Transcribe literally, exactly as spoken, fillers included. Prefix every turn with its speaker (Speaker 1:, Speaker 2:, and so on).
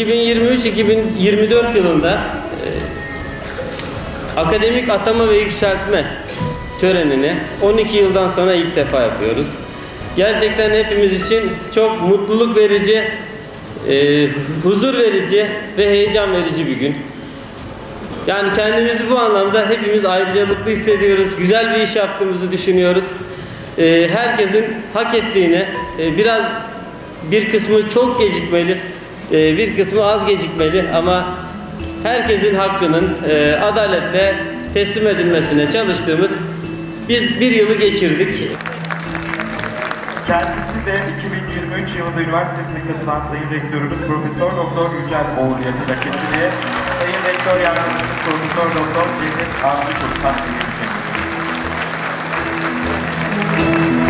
Speaker 1: iki bin yirmi üç iki bin yirmi dört yılında e, akademik atama ve yükseltme törenini on iki yıldan sonra ilk defa yapıyoruz. Gerçekten hepimiz için çok mutluluk verici, e, huzur verici ve heyecan verici bir gün. Yani kendimizi bu anlamda hepimiz ayrıcalıklı hissediyoruz. Güzel bir iş yaptığımızı düşünüyoruz. E, herkesin hak ettiğini, e, biraz bir kısmı çok gecikmeli, e, bir kısmı az gecikmeli ama herkesin hakkının e, adaletle teslim edilmesine çalıştığımız biz bir yılı geçirdik.
Speaker 2: Kendisi de iki bin yirmi üç yılında üniversitemize katılan Sayın Rektörümüz Profesör Doktor Yücel Oğurlu'ya plaketi diye Sayın Rektör Yardımcımız Profesör Doktor Cevdet Avcıoğlu takdim edecek.